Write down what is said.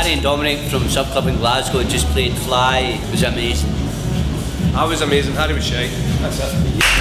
Harri and Domenic from Sub Club in Glasgow just played Fly. It was amazing. I was amazing. Harri was shy. That's it.